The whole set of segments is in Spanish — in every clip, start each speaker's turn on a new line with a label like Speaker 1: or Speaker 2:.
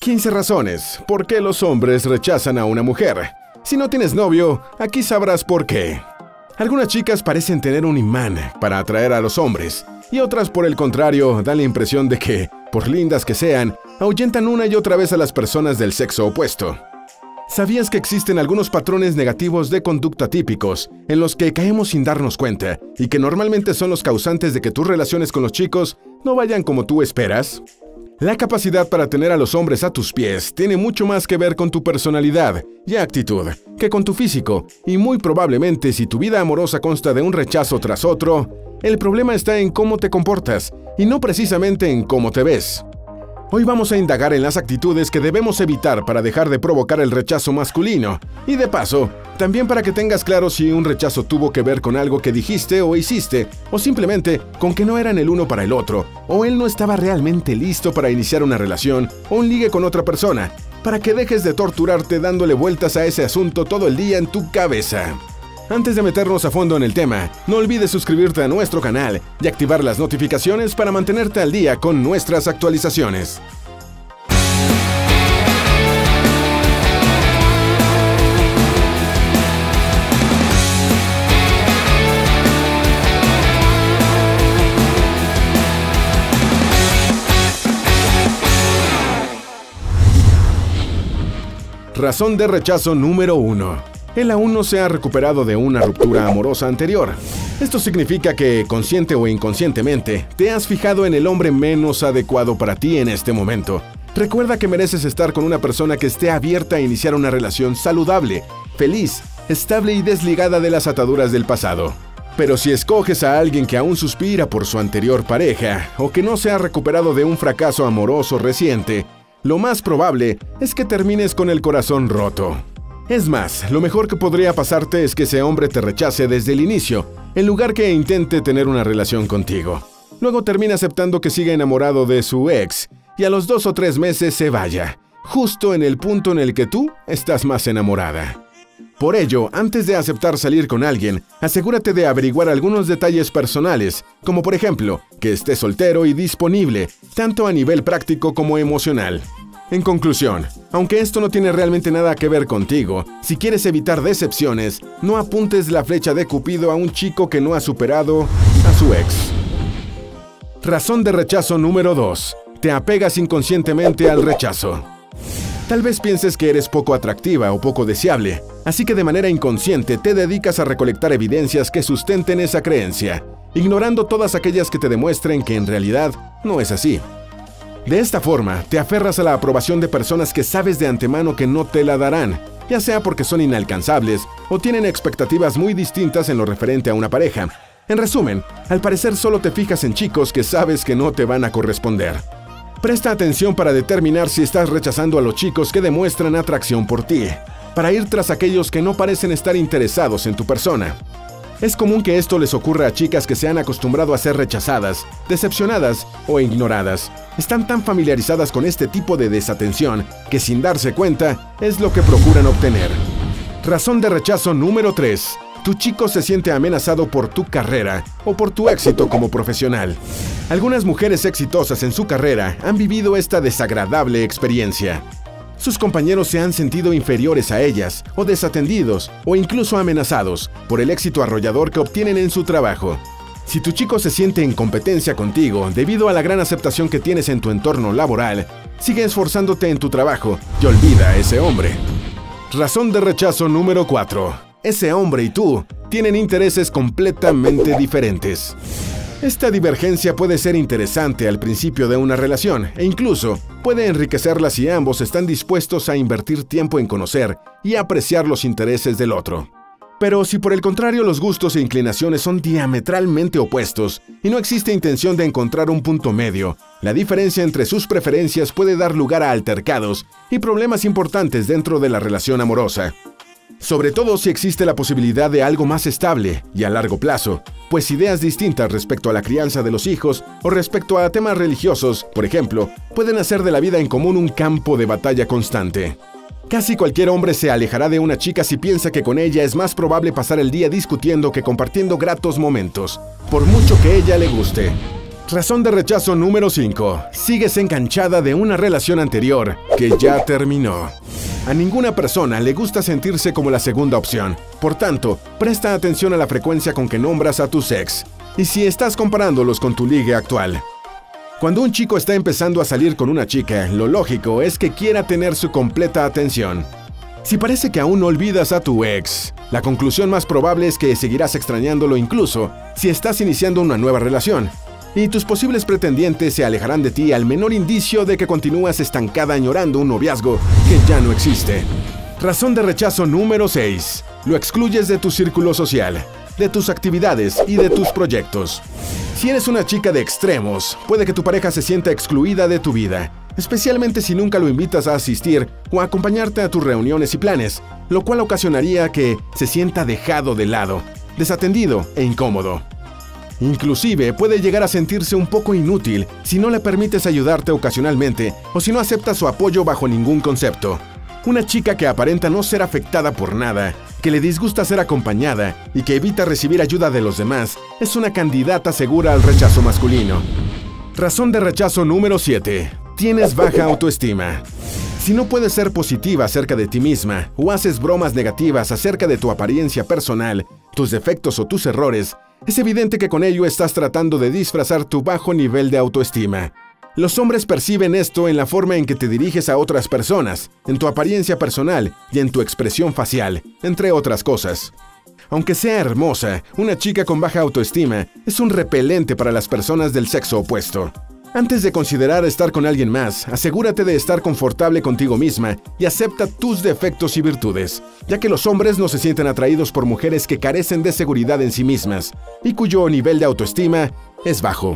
Speaker 1: 15 razones por qué los hombres rechazan a una mujer. Si no tienes novio, aquí sabrás por qué. Algunas chicas parecen tener un imán para atraer a los hombres, y otras, por el contrario, dan la impresión de que, por lindas que sean, ahuyentan una y otra vez a las personas del sexo opuesto. ¿Sabías que existen algunos patrones negativos de conducta típicos en los que caemos sin darnos cuenta y que normalmente son los causantes de que tus relaciones con los chicos no vayan como tú esperas? La capacidad para tener a los hombres a tus pies tiene mucho más que ver con tu personalidad y actitud que con tu físico, y muy probablemente si tu vida amorosa consta de un rechazo tras otro, el problema está en cómo te comportas y no precisamente en cómo te ves. Hoy vamos a indagar en las actitudes que debemos evitar para dejar de provocar el rechazo masculino, y de paso, también para que tengas claro si un rechazo tuvo que ver con algo que dijiste o hiciste, o simplemente con que no eran el uno para el otro, o él no estaba realmente listo para iniciar una relación o un ligue con otra persona, para que dejes de torturarte dándole vueltas a ese asunto todo el día en tu cabeza. Antes de meternos a fondo en el tema, no olvides suscribirte a nuestro canal y activar las notificaciones para mantenerte al día con nuestras actualizaciones. Razón de rechazo número 1. Él aún no se ha recuperado de una ruptura amorosa anterior. Esto significa que, consciente o inconscientemente, te has fijado en el hombre menos adecuado para ti en este momento. Recuerda que mereces estar con una persona que esté abierta a iniciar una relación saludable, feliz, estable y desligada de las ataduras del pasado. Pero si escoges a alguien que aún suspira por su anterior pareja, o que no se ha recuperado de un fracaso amoroso reciente, lo más probable es que termines con el corazón roto. Es más, lo mejor que podría pasarte es que ese hombre te rechace desde el inicio, en lugar que intente tener una relación contigo. Luego termina aceptando que siga enamorado de su ex, y a los 2 o 3 meses se vaya, justo en el punto en el que tú estás más enamorada. Por ello, antes de aceptar salir con alguien, asegúrate de averiguar algunos detalles personales, como por ejemplo, que esté soltero y disponible, tanto a nivel práctico como emocional. En conclusión, aunque esto no tiene realmente nada que ver contigo, si quieres evitar decepciones, no apuntes la flecha de Cupido a un chico que no ha superado a su ex. Razón de rechazo número 2. Te apegas inconscientemente al rechazo. Tal vez pienses que eres poco atractiva o poco deseable, así que de manera inconsciente te dedicas a recolectar evidencias que sustenten esa creencia, ignorando todas aquellas que te demuestren que en realidad no es así. De esta forma, te aferras a la aprobación de personas que sabes de antemano que no te la darán, ya sea porque son inalcanzables o tienen expectativas muy distintas en lo referente a una pareja. En resumen, al parecer solo te fijas en chicos que sabes que no te van a corresponder. Presta atención para determinar si estás rechazando a los chicos que demuestran atracción por ti, para ir tras aquellos que no parecen estar interesados en tu persona. Es común que esto les ocurra a chicas que se han acostumbrado a ser rechazadas, decepcionadas o ignoradas. Están tan familiarizadas con este tipo de desatención que sin darse cuenta es lo que procuran obtener. Razón de rechazo número 3. Tu chico se siente amenazado por tu carrera o por tu éxito como profesional. Algunas mujeres exitosas en su carrera han vivido esta desagradable experiencia. Sus compañeros se han sentido inferiores a ellas, o desatendidos, o incluso amenazados por el éxito arrollador que obtienen en su trabajo. Si tu chico se siente en competencia contigo debido a la gran aceptación que tienes en tu entorno laboral, sigue esforzándote en tu trabajo y olvida a ese hombre. Razón de rechazo número 4. Ese hombre y tú tienen intereses completamente diferentes. Esta divergencia puede ser interesante al principio de una relación e incluso puede enriquecerla si ambos están dispuestos a invertir tiempo en conocer y apreciar los intereses del otro. Pero si por el contrario los gustos e inclinaciones son diametralmente opuestos y no existe intención de encontrar un punto medio, la diferencia entre sus preferencias puede dar lugar a altercados y problemas importantes dentro de la relación amorosa. Sobre todo si existe la posibilidad de algo más estable y a largo plazo, pues ideas distintas respecto a la crianza de los hijos o respecto a temas religiosos, por ejemplo, pueden hacer de la vida en común un campo de batalla constante. Casi cualquier hombre se alejará de una chica si piensa que con ella es más probable pasar el día discutiendo que compartiendo gratos momentos, por mucho que ella le guste. Razón de rechazo número 5. Sigues enganchada de una relación anterior que ya terminó. A ninguna persona le gusta sentirse como la segunda opción. Por tanto, presta atención a la frecuencia con que nombras a tus ex. Y si estás comparándolos con tu ligue actual. Cuando un chico está empezando a salir con una chica, lo lógico es que quiera tener su completa atención. Si parece que aún no olvidas a tu ex, la conclusión más probable es que seguirás extrañándolo incluso si estás iniciando una nueva relación. Y tus posibles pretendientes se alejarán de ti al menor indicio de que continúas estancada añorando un noviazgo que ya no existe. Razón de rechazo número 6. Lo excluyes de tu círculo social, de tus actividades y de tus proyectos. Si eres una chica de extremos, puede que tu pareja se sienta excluida de tu vida, especialmente si nunca lo invitas a asistir o a acompañarte a tus reuniones y planes, lo cual ocasionaría que se sienta dejado de lado, desatendido e incómodo. Inclusive puede llegar a sentirse un poco inútil si no le permites ayudarte ocasionalmente o si no aceptas su apoyo bajo ningún concepto. Una chica que aparenta no ser afectada por nada, que le disgusta ser acompañada y que evita recibir ayuda de los demás, es una candidata segura al rechazo masculino. Razón de rechazo número 7. Tienes baja autoestima. Si no puedes ser positiva acerca de ti misma o haces bromas negativas acerca de tu apariencia personal, tus defectos o tus errores, es evidente que con ello estás tratando de disfrazar tu bajo nivel de autoestima. Los hombres perciben esto en la forma en que te diriges a otras personas, en tu apariencia personal y en tu expresión facial, entre otras cosas. Aunque sea hermosa, una chica con baja autoestima es un repelente para las personas del sexo opuesto. Antes de considerar estar con alguien más, asegúrate de estar confortable contigo misma y acepta tus defectos y virtudes, ya que los hombres no se sienten atraídos por mujeres que carecen de seguridad en sí mismas y cuyo nivel de autoestima es bajo.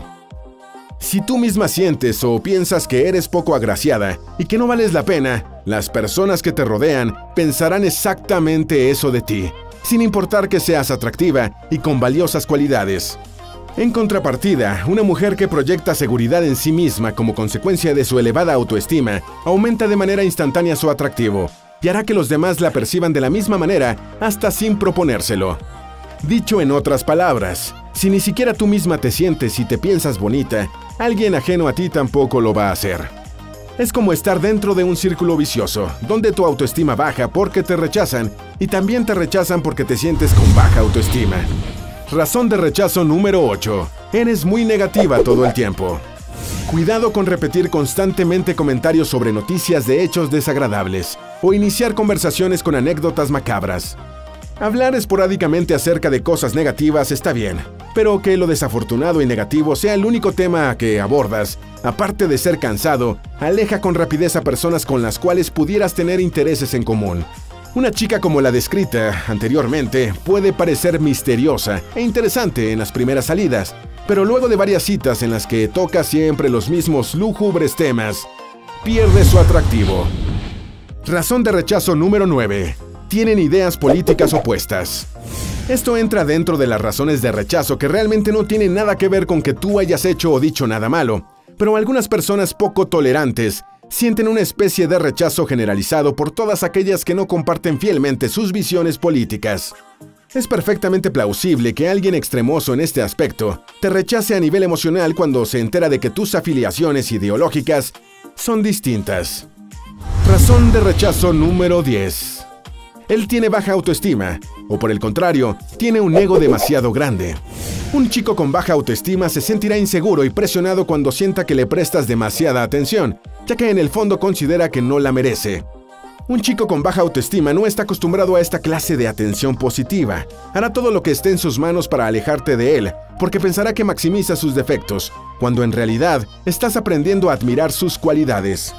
Speaker 1: Si tú misma sientes o piensas que eres poco agraciada y que no vales la pena, las personas que te rodean pensarán exactamente eso de ti, sin importar que seas atractiva y con valiosas cualidades. En contrapartida, una mujer que proyecta seguridad en sí misma como consecuencia de su elevada autoestima aumenta de manera instantánea su atractivo y hará que los demás la perciban de la misma manera hasta sin proponérselo. Dicho en otras palabras, si ni siquiera tú misma te sientes y te piensas bonita, alguien ajeno a ti tampoco lo va a hacer. Es como estar dentro de un círculo vicioso, donde tu autoestima baja porque te rechazan y también te rechazan porque te sientes con baja autoestima. Razón de rechazo número 8. Eres muy negativa todo el tiempo. Cuidado con repetir constantemente comentarios sobre noticias de hechos desagradables o iniciar conversaciones con anécdotas macabras. Hablar esporádicamente acerca de cosas negativas está bien, pero que lo desafortunado y negativo sea el único tema que abordas, aparte de ser cansado, aleja con rapidez a personas con las cuales pudieras tener intereses en común. Una chica como la descrita anteriormente puede parecer misteriosa e interesante en las primeras salidas, pero luego de varias citas en las que toca siempre los mismos lúgubres temas, pierde su atractivo. Razón de rechazo número 9. Tienen ideas políticas opuestas. Esto entra dentro de las razones de rechazo que realmente no tienen nada que ver con que tú hayas hecho o dicho nada malo, pero algunas personas poco tolerantes sienten una especie de rechazo generalizado por todas aquellas que no comparten fielmente sus visiones políticas. Es perfectamente plausible que alguien extremoso en este aspecto te rechace a nivel emocional cuando se entera de que tus afiliaciones ideológicas son distintas. Razón de rechazo número 10. Él tiene baja autoestima, o por el contrario, tiene un ego demasiado grande. Un chico con baja autoestima se sentirá inseguro y presionado cuando sienta que le prestas demasiada atención, ya que en el fondo considera que no la merece. Un chico con baja autoestima no está acostumbrado a esta clase de atención positiva. Hará todo lo que esté en sus manos para alejarte de él, porque pensará que maximiza sus defectos, cuando en realidad estás aprendiendo a admirar sus cualidades.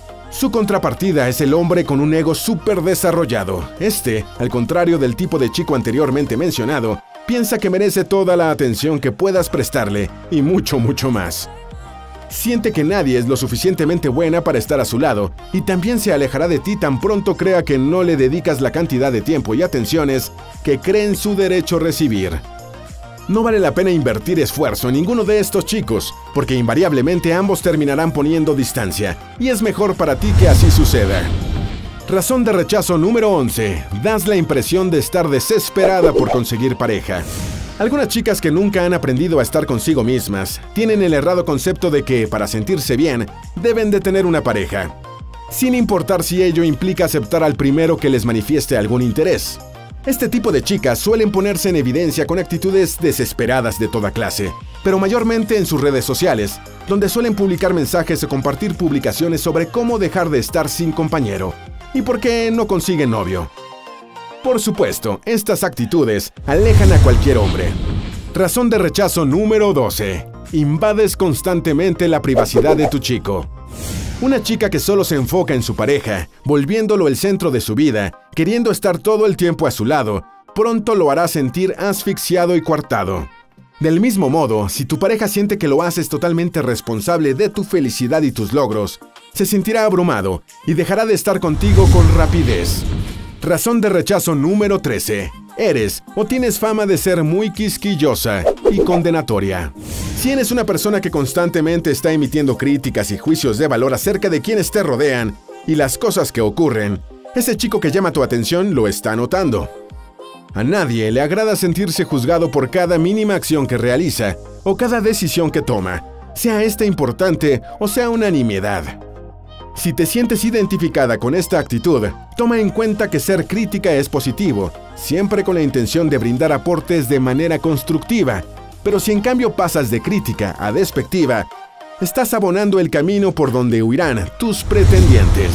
Speaker 1: Su contrapartida es el hombre con un ego súper desarrollado. Este, al contrario del tipo de chico anteriormente mencionado, piensa que merece toda la atención que puedas prestarle y mucho más. Siente que nadie es lo suficientemente buena para estar a su lado y también se alejará de ti tan pronto crea que no le dedicas la cantidad de tiempo y atenciones que cree en su derecho recibir. No vale la pena invertir esfuerzo en ninguno de estos chicos, porque invariablemente ambos terminarán poniendo distancia, y es mejor para ti que así suceda. Razón de rechazo número 11. Das la impresión de estar desesperada por conseguir pareja. Algunas chicas que nunca han aprendido a estar consigo mismas tienen el errado concepto de que, para sentirse bien, deben de tener una pareja, sin importar si ello implica aceptar al primero que les manifieste algún interés. Este tipo de chicas suelen ponerse en evidencia con actitudes desesperadas de toda clase, pero mayormente en sus redes sociales, donde suelen publicar mensajes o compartir publicaciones sobre cómo dejar de estar sin compañero y por qué no consiguen novio. Por supuesto, estas actitudes alejan a cualquier hombre. Razón de rechazo número 12. Invades constantemente la privacidad de tu chico. Una chica que solo se enfoca en su pareja, volviéndolo el centro de su vida, queriendo estar todo el tiempo a su lado, pronto lo hará sentir asfixiado y coartado. Del mismo modo, si tu pareja siente que lo haces totalmente responsable de tu felicidad y tus logros, se sentirá abrumado y dejará de estar contigo con rapidez. Razón de rechazo número 13. Eres o tienes fama de ser muy quisquillosa y condenatoria. Si eres una persona que constantemente está emitiendo críticas y juicios de valor acerca de quienes te rodean y las cosas que ocurren, ese chico que llama tu atención lo está notando. A nadie le agrada sentirse juzgado por cada mínima acción que realiza o cada decisión que toma, sea esta importante o sea una nimiedad. Si te sientes identificada con esta actitud, toma en cuenta que ser crítica es positivo, siempre con la intención de brindar aportes de manera constructiva. Pero si en cambio pasas de crítica a despectiva, estás abonando el camino por donde huirán tus pretendientes.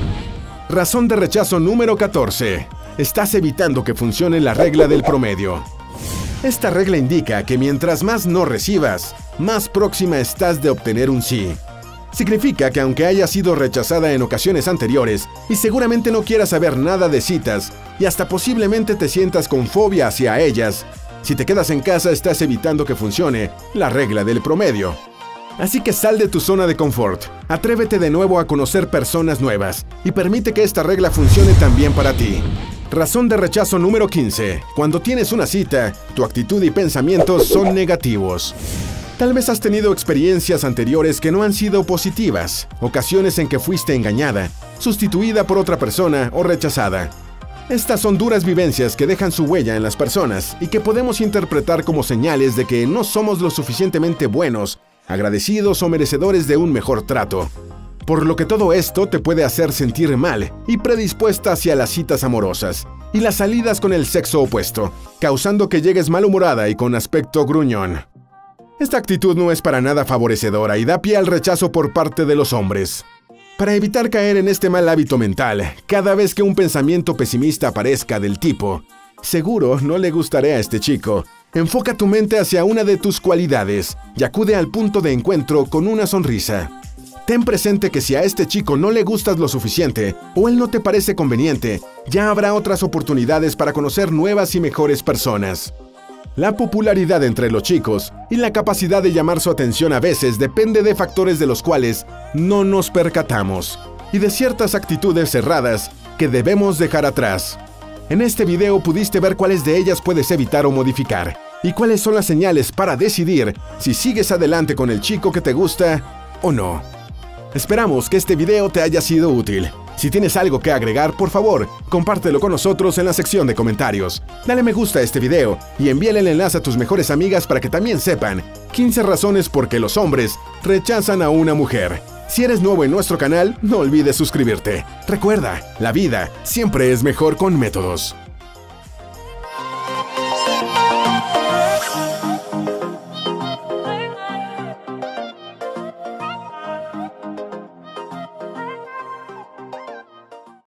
Speaker 1: Razón de rechazo número 14. Estás evitando que funcione la regla del promedio. Esta regla indica que mientras más no recibas, más próxima estás de obtener un sí. Significa que aunque hayas sido rechazada en ocasiones anteriores y seguramente no quieras saber nada de citas y hasta posiblemente te sientas con fobia hacia ellas, si te quedas en casa estás evitando que funcione la regla del promedio. Así que sal de tu zona de confort, atrévete de nuevo a conocer personas nuevas y permite que esta regla funcione también para ti. Razón de rechazo número 15. Cuando tienes una cita, tu actitud y pensamientos son negativos. Tal vez has tenido experiencias anteriores que no han sido positivas, ocasiones en que fuiste engañada, sustituida por otra persona o rechazada. Estas son duras vivencias que dejan su huella en las personas y que podemos interpretar como señales de que no somos lo suficientemente buenos, agradecidos o merecedores de un mejor trato. Por lo que todo esto te puede hacer sentir mal y predispuesta hacia las citas amorosas y las salidas con el sexo opuesto, causando que llegues malhumorada y con aspecto gruñón. Esta actitud no es para nada favorecedora y da pie al rechazo por parte de los hombres. Para evitar caer en este mal hábito mental, cada vez que un pensamiento pesimista aparezca del tipo «seguro no le gustaré a este chico», enfoca tu mente hacia una de tus cualidades y acude al punto de encuentro con una sonrisa. Ten presente que si a este chico no le gustas lo suficiente o él no te parece conveniente, ya habrá otras oportunidades para conocer nuevas y mejores personas. La popularidad entre los chicos y la capacidad de llamar su atención a veces depende de factores de los cuales no nos percatamos y de ciertas actitudes cerradas que debemos dejar atrás. En este video pudiste ver cuáles de ellas puedes evitar o modificar y cuáles son las señales para decidir si sigues adelante con el chico que te gusta o no. Esperamos que este video te haya sido útil. Si tienes algo que agregar, por favor, compártelo con nosotros en la sección de comentarios. Dale me gusta a este video y envíale el enlace a tus mejores amigas para que también sepan 15 razones por qué los hombres rechazan a una mujer. Si eres nuevo en nuestro canal, no olvides suscribirte. Recuerda, la vida siempre es mejor con métodos.